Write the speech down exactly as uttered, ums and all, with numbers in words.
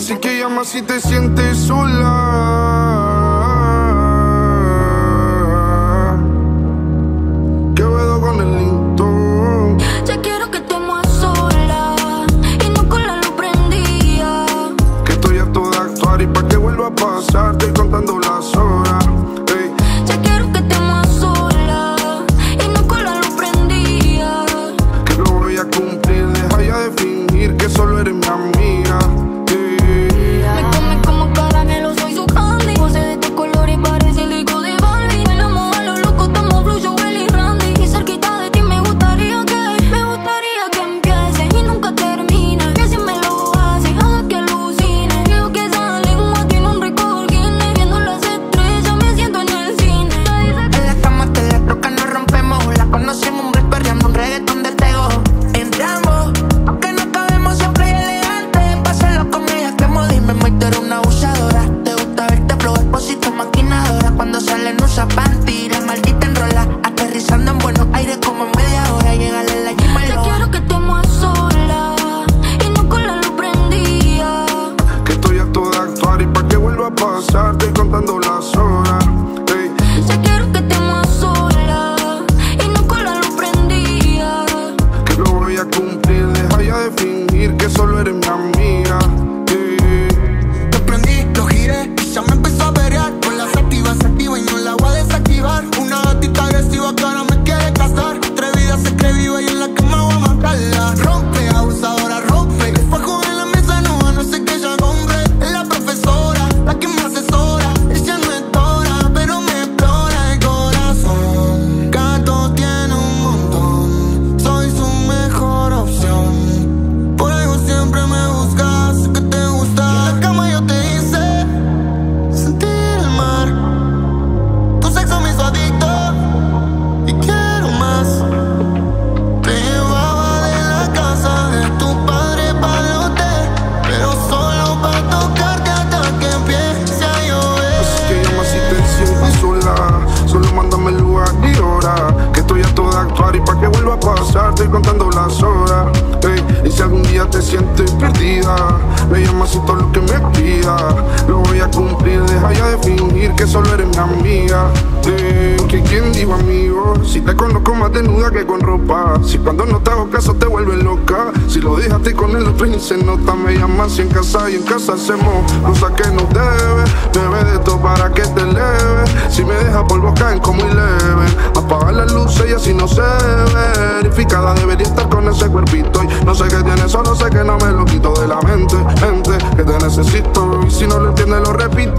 Así que llama si te sientes sola. Quevedo con el lindo. Ya quiero que estemos a solas y no con la luz prendida. Que estoy harto de actuar y pa' que vuelva a pasar estoy contando las horas. Ey. Ya quiero que estemos a solas y no con la luz prendida. Que lo voy a cumplir, deja ya de fingir que solo eres mi amiga. Me come como caramelo, soy su candy. Pose de tu color y parece el disco de Barbie. Bailamos a lo loco, estamos Blue, Joel y Randy. Y cerquita de ti me gustaría que, me gustaría que empiece y nunca termine. Que si me lo hace, haga que alucine. Creo que esa lengua tiene un récord Guinness. Viendo las estrellas me siento en el cine. En la cama te la roca, nos rompemos. La conocimos un break, perreando un reggaetón del tego. Entramos, aunque no cabemos siempre hay elegante. Pásalo con ella que modime, muy tú eres una abusadora. Te gusta verte flow, expósito, maquinadora. Cuando salen usa panty, la maldita enrola. Aterrizando en Buenos Aires como en media hora. Llegale a la Gima y Ya lo quiero que estemos a solas y no con la luz prendida. Que estoy harto de actuar y pa' que vuelva a pasar estoy contando las horas. Ey. Ya quiero que estemos a solas y no con la luz prendida. Que lo voy a cumplir, deja ya de fingir que solo eres mi amiga. Ey. te prendí, lo giré y ya me empezó a pelear. Con la sativa se activa y no la voy a desactivar. Una gatita agresiva que ahora me quiere casar. Atrevida se cree viva y en la cama voy a matarla. Rompe, abusadora, rompe. El fuego en la mesa no, a no ser que ella compre. Es la profesora, la que me asesora. Ella no es Dora, pero me explora el corazón. Gato tiene un montón, soy su mejor opción. Por algo siempre me buscas, sé que te gusta. Y en la cama yo te hice sentir el mar. Tu sexo me hizo adicto y quiero más. Te llevaba de la casa de tu padre pa'l hotel, pero solo pa' tocarte hasta que empiece a llover. Así que llama si te sientes sola. Solo mándame el lugar y hora. Que estoy harto de actuar y pa' que vuelva a pasar estoy contando las horas. Ey. Y si algún día te sientes perdida, me llamas y todo lo que me pida lo voy a cumplir, deja ya de fingir que solo eres mi amiga. Ey. Que quien dijo amigo, si te conozco más desnuda que con ropa. Si cuando no te hago caso te vuelves loca. Si lo dejaste con el otro y se nota, me llamas si en casa y en casa hacemos cosas que no debe. Bebe de todo para que te eleve. Si me deja polvo caen como leve. Apaga la luz y así no se ve. Verificada debería estar con ese cuerpito. Y no sé qué tiene, solo sé que no me lo quito de la mente. Mente, que te necesito. Y si no lo entiendes lo repito.